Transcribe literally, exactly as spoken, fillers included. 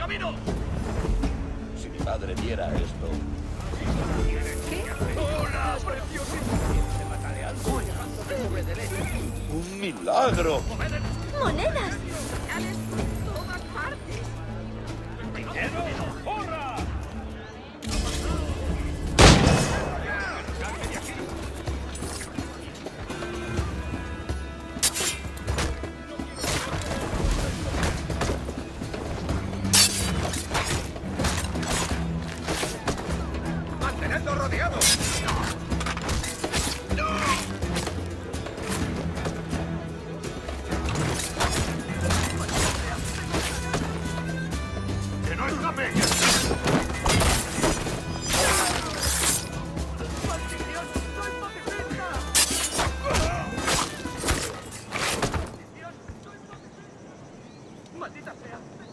camino! Si mi padre viera esto... ¿Qué? ¡Hola, preciosísimo! Se mataré al nube de leche. ¡Un milagro! ¡Monedas! ¡Señales por todas partes! ¡Dinero! ¡Corra! ¡Mantenedlo rodeado! ¡Que no escape! ¡Maldición! ¡Soy pacifista! ¡Maldición! ¡Soy pacifista! ¡Maldita sea!